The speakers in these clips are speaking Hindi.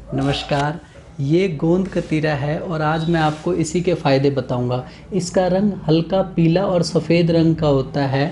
नमस्कार। ये गोंद कतीरा है और आज मैं आपको इसी के फ़ायदे बताऊंगा। इसका रंग हल्का पीला और सफ़ेद रंग का होता है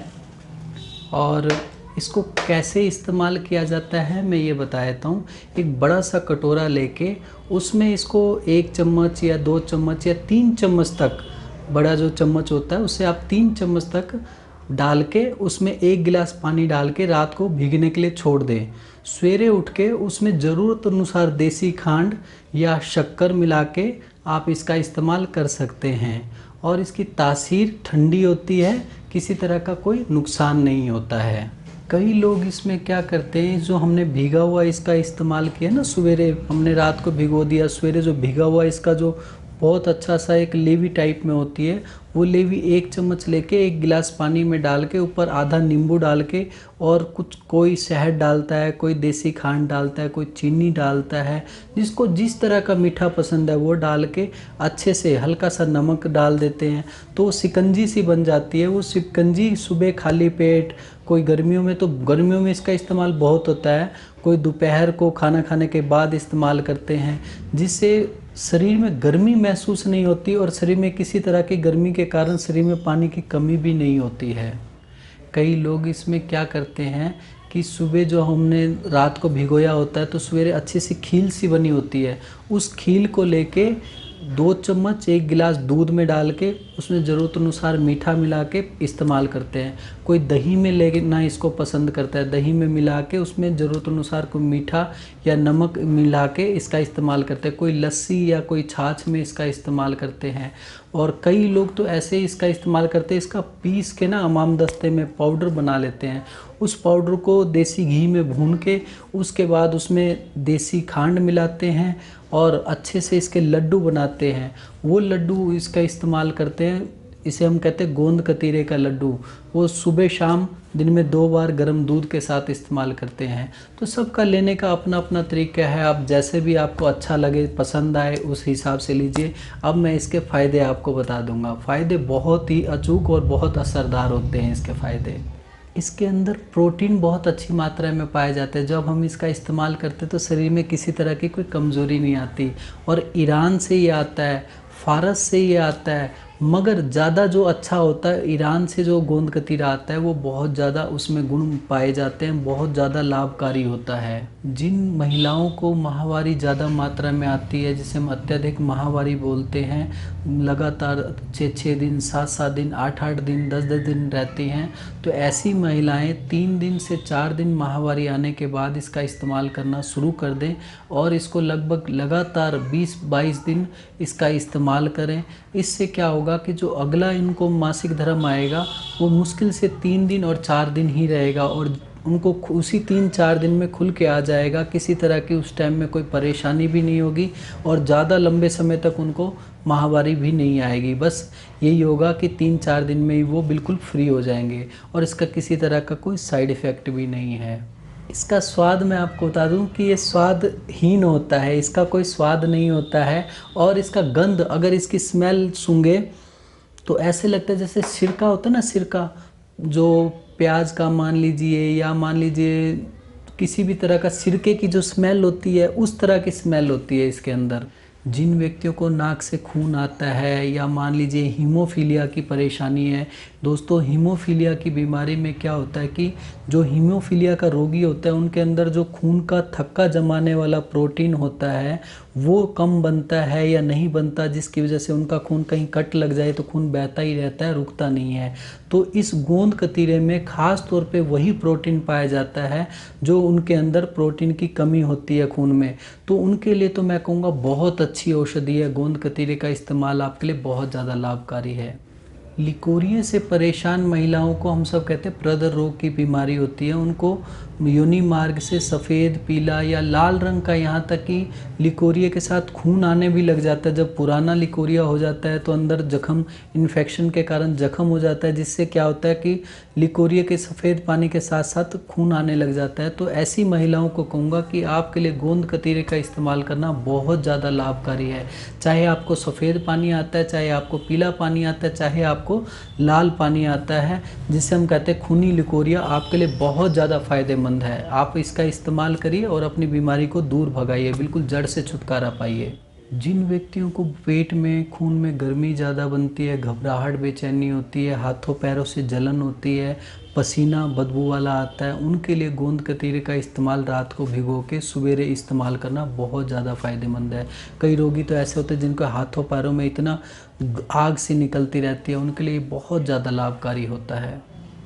और इसको कैसे इस्तेमाल किया जाता है मैं ये बता देता हूँ। एक बड़ा सा कटोरा लेके उसमें इसको 1 चम्मच या 2 चम्मच या 3 चम्मच तक, बड़ा जो चम्मच होता है उससे आप 3 चम्मच तक डाल के उसमें 1 गिलास पानी डाल के रात को भीगने के लिए छोड़ दें। सवेरे उठ के उसमें ज़रूरत अनुसार देसी खांड या शक्कर मिला के आप इसका इस्तेमाल कर सकते हैं और इसकी तासीर ठंडी होती है, किसी तरह का कोई नुकसान नहीं होता है। कई लोग इसमें क्या करते हैं, जो हमने भीगा हुआ इसका इस्तेमाल किया ना, सवेरे हमने रात को भिगो दिया, सवेरे जो भीगा हुआ इसका जो बहुत अच्छा सा एक लेवी टाइप में होती है, वो लेवी 1 चम्मच लेके 1 गिलास पानी में डाल के ऊपर आधा नींबू डाल के और कुछ कोई शहद डालता है, कोई देसी खांड डालता है, कोई चीनी डालता है, जिसको जिस तरह का मीठा पसंद है वो डाल के अच्छे से हल्का सा नमक डाल देते हैं तो वो शिकंजी सी बन जाती है। वो शिकंजी सुबह खाली पेट, कोई गर्मियों में, तो गर्मियों में इसका इस्तेमाल बहुत होता है, कोई दोपहर को खाना खाने के बाद इस्तेमाल करते हैं, जिससे शरीर में गर्मी महसूस नहीं होती और शरीर में किसी तरह की गर्मी के कारण शरीर में पानी की कमी भी नहीं होती है। कई लोग इसमें क्या करते हैं कि सुबह जो हमने रात को भिगोया होता है तो सवेरे अच्छी सी खील सी बनी होती है, उस खील को लेके 2 चम्मच 1 गिलास दूध में डाल के उसमें ज़रूरत अनुसार मीठा मिला के इस्तेमाल करते हैं। कोई दही में लेना इसको पसंद करता है, दही में मिला के उसमें ज़रूरत अनुसार कोई मीठा या नमक मिला के इसका इस्तेमाल करते हैं। कोई लस्सी या कोई छाछ में इसका इस्तेमाल करते हैं और कई लोग तो ऐसे ही इसका इस्तेमाल करते हैं, इसका पीस के ना हमाम दस्ते में पाउडर बना लेते हैं। उस पाउडर को देसी घी में भून के उसके बाद उसमें देसी खांड मिलाते हैं और अच्छे से इसके लड्डू बनाते हैं। वो लड्डू इसका इस्तेमाल करते हैं, इसे हम कहते हैं गोंद कतीरे का लड्डू। वो सुबह शाम दिन में 2 बार गर्म दूध के साथ इस्तेमाल करते हैं। तो सबका लेने का अपना अपना तरीका है, आप जैसे भी आपको अच्छा लगे, पसंद आए, उस हिसाब से लीजिए। अब मैं इसके फ़ायदे आपको बता दूंगा। फ़ायदे बहुत ही अचूक और बहुत असरदार होते हैं इसके फ़ायदे। इसके अंदर प्रोटीन बहुत अच्छी मात्रा में पाए जाते हैं। जब हम इसका इस्तेमाल करते हैं तो शरीर में किसी तरह की कोई कमज़ोरी नहीं आती। और ईरान से ये आता है, फ़ारस से ये आता है, मगर ज़्यादा जो अच्छा होता है ईरान से जो गोंद कतीरा आता है वो बहुत ज़्यादा उसमें गुण पाए जाते हैं, बहुत ज़्यादा लाभकारी होता है। जिन महिलाओं को माहवारी ज़्यादा मात्रा में आती है, जिसे हम अत्यधिक माहवारी बोलते हैं, लगातार 6-6 दिन, 7-7 दिन, 8-8 दिन, 10-10 दिन रहती हैं, तो ऐसी महिलाएं 3 दिन से 4 दिन माहवारी आने के बाद इसका इस्तेमाल करना शुरू कर दें और इसको लगभग लगातार 20-22 दिन इसका इस्तेमाल करें। इससे क्या होगा कि जो अगला इनको मासिक धर्म आएगा वो मुश्किल से 3 दिन और 4 दिन ही रहेगा और उनको उसी 3-4 दिन में खुल के आ जाएगा। किसी तरह की उस टाइम में कोई परेशानी भी नहीं होगी और ज़्यादा लंबे समय तक उनको माहवारी भी नहीं आएगी। बस यही होगा कि 3-4 दिन में ही वो बिल्कुल फ्री हो जाएंगे और इसका किसी तरह का कोई साइड इफ़ेक्ट भी नहीं है। इसका स्वाद मैं आपको बता दूं कि ये स्वादहीन होता है, इसका कोई स्वाद नहीं होता है। और इसका गंध, अगर इसकी स्मेल सूंघे तो ऐसे लगता है जैसे सिरका होता है ना, सिरका जो प्याज का मान लीजिए या मान लीजिए किसी भी तरह का सिरके की जो स्मेल होती है उस तरह की स्मेल होती है इसके अंदर। जिन व्यक्तियों को नाक से खून आता है या मान लीजिए हीमोफीलिया की परेशानी है, दोस्तों हीमोफीलिया की बीमारी में क्या होता है कि जो हीमोफीलिया का रोगी होता है उनके अंदर जो खून का थक्का जमाने वाला प्रोटीन होता है वो कम बनता है या नहीं बनता, जिसकी वजह से उनका खून कहीं कट लग जाए तो खून बहता ही रहता है, रुकता नहीं है। तो इस गोंद कतीरे में ख़ास तौर पे वही प्रोटीन पाया जाता है जो उनके अंदर प्रोटीन की कमी होती है खून में। तो उनके लिए तो मैं कहूँगा बहुत अच्छी औषधि है, गोंद कतीरे का इस्तेमाल आपके लिए बहुत ज़्यादा लाभकारी है। लिकोरिया से परेशान महिलाओं को हम सब कहते हैं प्रदर रोग की बीमारी होती है, उनको योनि मार्ग से सफ़ेद, पीला या लाल रंग का, यहाँ तक कि लिकोरिया के साथ खून आने भी लग जाता है। जब पुराना लिकोरिया हो जाता है तो अंदर जख्म, इन्फेक्शन के कारण जख्म हो जाता है, जिससे क्या होता है कि लिकोरिया के सफ़ेद पानी के साथ साथ खून आने लग जाता है। तो ऐसी महिलाओं को कहूँगा कि आपके लिए गोंद कतीरे का इस्तेमाल करना बहुत ज़्यादा लाभकारी है। चाहे आपको सफ़ेद पानी आता है, चाहे आपको पीला पानी आता है, चाहे आपको लाल पानी आता है, जिसे हम कहते हैं खूनी लिकोरिया, आपके लिए बहुत ज़्यादा फ़ायदेमंद फ़ायदेमंद है। आप इसका इस्तेमाल करिए और अपनी बीमारी को दूर भगाइए, बिल्कुल जड़ से छुटकारा पाइए। जिन व्यक्तियों को पेट में खून में गर्मी ज़्यादा बनती है, घबराहट बेचैनी होती है, हाथों पैरों से जलन होती है, पसीना बदबू वाला आता है, उनके लिए गोंद कतीरे का इस्तेमाल रात को भिगो के सवेरे इस्तेमाल करना बहुत ज़्यादा फ़ायदेमंद है। कई रोगी तो ऐसे होते हैं जिनको हाथों पैरों में इतना आग सी निकलती रहती है, उनके लिए बहुत ज़्यादा लाभकारी होता है।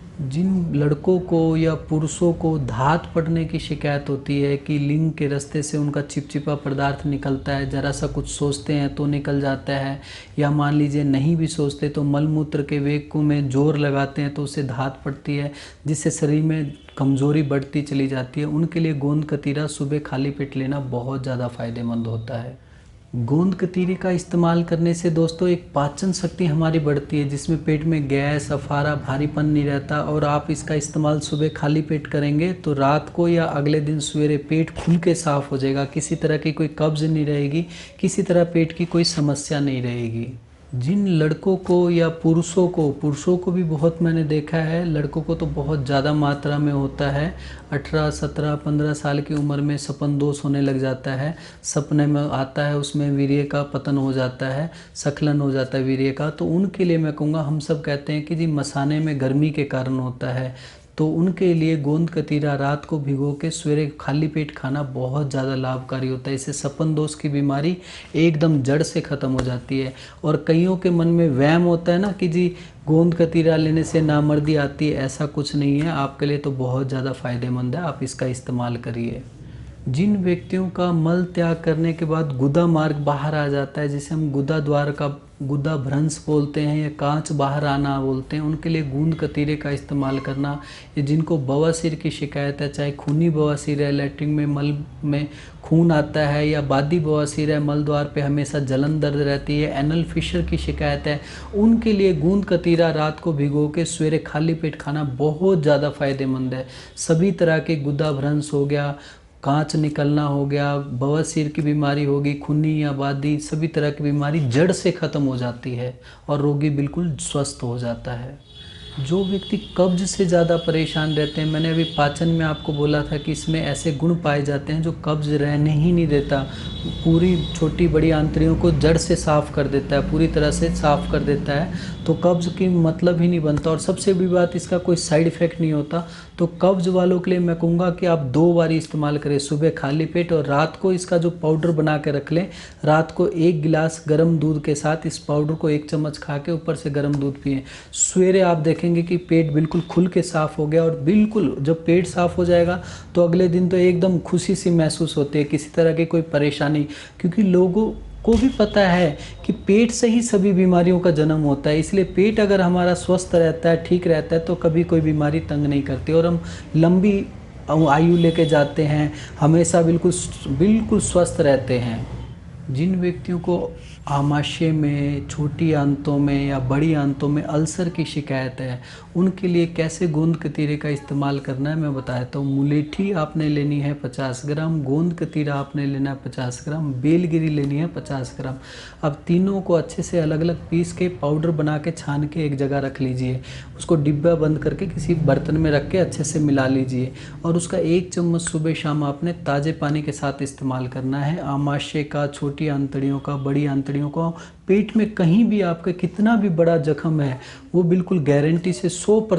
जिन लड़कों को या पुरुषों को धात पड़ने की शिकायत होती है कि लिंग के रास्ते से उनका चिपचिपा पदार्थ निकलता है, ज़रा सा कुछ सोचते हैं तो निकल जाता है, या मान लीजिए नहीं भी सोचते तो मलमूत्र के वेग को में जोर लगाते हैं तो उससे धात पड़ती है, जिससे शरीर में कमज़ोरी बढ़ती चली जाती है, उनके लिए गोंद कतीरा सुबह खाली पेट लेना बहुत ज़्यादा फ़ायदेमंद होता है। गोंद कतीरे का इस्तेमाल करने से दोस्तों एक पाचन शक्ति हमारी बढ़ती है, जिसमें पेट में गैस अफारा भारीपन नहीं रहता। और आप इसका इस्तेमाल सुबह खाली पेट करेंगे तो रात को या अगले दिन सवेरे पेट खुल के साफ़ हो जाएगा, किसी तरह की कोई कब्ज़ नहीं रहेगी, किसी तरह पेट की कोई समस्या नहीं रहेगी। जिन लड़कों को या पुरुषों को भी बहुत मैंने देखा है, लड़कों को तो बहुत ज़्यादा मात्रा में होता है, 18, 17, 15 साल की उम्र में सपन दोष होने लग जाता है, सपने में आता है, उसमें वीर्य का पतन हो जाता है, स्खलन हो जाता है वीर्य का। तो उनके लिए मैं कहूँगा, हम सब कहते हैं कि जी मसाने में गर्मी के कारण होता है, तो उनके लिए गोंद कतीरा रात को भिगो के सवेरे खाली पेट खाना बहुत ज़्यादा लाभकारी होता है। इससे सपन दोष की बीमारी एकदम जड़ से ख़त्म हो जाती है। और कईयों के मन में वहम होता है ना कि जी गोंद कतीरा लेने से नामर्दी आती है, ऐसा कुछ नहीं है, आपके लिए तो बहुत ज़्यादा फ़ायदेमंद है, आप इसका इस्तेमाल करिए। जिन व्यक्तियों का मल त्याग करने के बाद गुदा मार्ग बाहर आ जाता है, जिसे हम गुदा द्वार का गुदा भ्रंश बोलते हैं या कांच बाहर आना बोलते हैं, उनके लिए गोंद कतीरे का इस्तेमाल करना। या जिनको बवासीर की शिकायत है, चाहे खूनी बवासीर है, लैट्रिन में मल में खून आता है, या बादी बवासीर है, मल द्वार पे हमेशा जलन दर्द रहती है, एनल फिशर की शिकायत है, उनके लिए गोंद कतीरा रात को भिगो के सवेरे खाली पेट खाना बहुत ज़्यादा फायदेमंद है। सभी तरह के गुदा भ्रंश हो गया, कांच निकलना हो गया, बवासीर की बीमारी होगी, खूनी या बादी, सभी तरह की बीमारी जड़ से ख़त्म हो जाती है और रोगी बिल्कुल स्वस्थ हो जाता है। जो व्यक्ति कब्ज से ज़्यादा परेशान रहते हैं, मैंने अभी पाचन में आपको बोला था कि इसमें ऐसे गुण पाए जाते हैं जो कब्ज रहने ही नहीं देता, पूरी छोटी बड़ी आंतड़ियों को जड़ से साफ़ कर देता है, पूरी तरह से साफ़ कर देता है, तो कब्ज की मतलब ही नहीं बनता। और सबसे बड़ी बात, इसका कोई साइड इफ़ेक्ट नहीं होता। तो कब्ज वालों के लिए मैं कहूँगा कि आप 2 बार इस्तेमाल करें, सुबह खाली पेट और रात को इसका जो पाउडर बना के रख लें, रात को 1 गिलास गर्म दूध के साथ इस पाउडर को 1 चम्मच खा के ऊपर से गर्म दूध पिएं। सवेरे आप देखेंगे कि पेट बिल्कुल खुल के साफ़ हो गया। और बिल्कुल जब पेट साफ़ हो जाएगा तो अगले दिन तो एकदम खुशी सी महसूस होती है, किसी तरह की कोई परेशानी, क्योंकि लोगों को भी पता है कि पेट से ही सभी बीमारियों का जन्म होता है। इसलिए पेट अगर हमारा स्वस्थ रहता है, ठीक रहता है, तो कभी कोई बीमारी तंग नहीं करती और हम लंबी आयु लेके जाते हैं, हमेशा बिल्कुल स्वस्थ रहते हैं। जिन व्यक्तियों को आमाशय में, छोटी आंतों में या बड़ी आंतों में अल्सर की शिकायत है, उनके लिए कैसे गोंद कतीरे का इस्तेमाल करना है मैं बताता हूँ। मुलेठी आपने लेनी है 50 ग्राम, गोंद कतीरा आपने लेना है 50 ग्राम, बेलगिरी लेनी है 50 ग्राम। अब तीनों को अच्छे से अलग अलग पीस के पाउडर बना के छान के एक जगह रख लीजिए, उसको डिब्बा बंद करके किसी बर्तन में रख के अच्छे से मिला लीजिए और उसका 1 चम्मच सुबह शाम आपने ताज़े पानी के साथ इस्तेमाल करना है। आमाशय का, छोटी आंतड़ियों का, बड़ी आंतड़ियों को, पेट में कहीं भी आपका कितना भी बड़ा जख्म है, वो बिल्कुल गारंटी से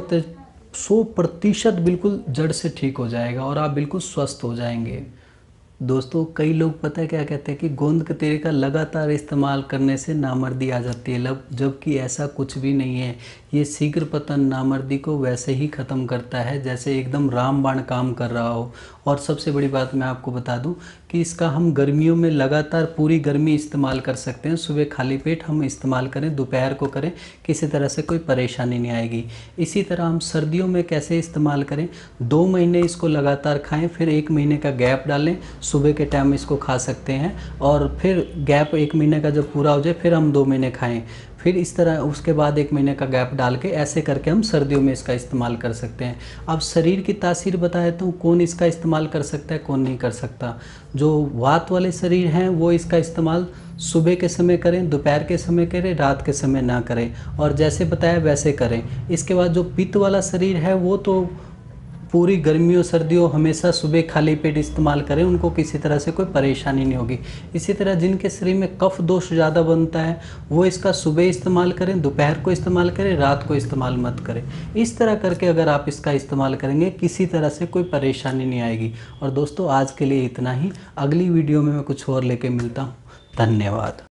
100% बिल्कुल जड़ से ठीक हो जाएगा और आप बिल्कुल स्वस्थ हो जाएंगे। दोस्तों, कई लोग पता है क्या कहते हैं कि गोंद कतीरे का लगातार इस्तेमाल करने से नामर्दी आ जाती है, जबकि ऐसा कुछ भी नहीं है। ये शीघ्र पतन नामर्दी को वैसे ही ख़त्म करता है जैसे एकदम रामबाण काम कर रहा हो। और सबसे बड़ी बात मैं आपको बता दूं कि इसका हम गर्मियों में लगातार पूरी गर्मी इस्तेमाल कर सकते हैं। सुबह खाली पेट हम इस्तेमाल करें, दोपहर को करें, किसी तरह से कोई परेशानी नहीं आएगी। इसी तरह हम सर्दियों में कैसे इस्तेमाल करें, 2 महीने इसको लगातार खाएं, फिर 1 महीने का गैप डालें, सुबह के टाइम इसको खा सकते हैं और फिर गैप 1 महीने का जब पूरा हो जाए फिर हम 2 महीने खाएं, फिर इस तरह उसके बाद 1 महीने का गैप डाल के ऐसे करके हम सर्दियों में इसका इस्तेमाल कर सकते हैं। अब शरीर की तासीर बताए तो कौन इसका इस्तेमाल कर सकता है, कौन नहीं कर सकता। जो वात वाले शरीर हैं वो इसका इस्तेमाल सुबह के समय करें, दोपहर के समय करें, रात के समय ना करें और जैसे बताया वैसे करें। इसके बाद जो पित्त वाला शरीर है वो तो पूरी गर्मियों सर्दियों हमेशा सुबह खाली पेट इस्तेमाल करें, उनको किसी तरह से कोई परेशानी नहीं होगी। इसी तरह जिनके शरीर में कफ दोष ज़्यादा बनता है वो इसका सुबह इस्तेमाल करें, दोपहर को इस्तेमाल करें, रात को इस्तेमाल मत करें। इस तरह करके अगर आप इसका इस्तेमाल करेंगे किसी तरह से कोई परेशानी नहीं आएगी। और दोस्तों आज के लिए इतना ही, अगली वीडियो में मैं कुछ और लेके मिलता हूँ। धन्यवाद।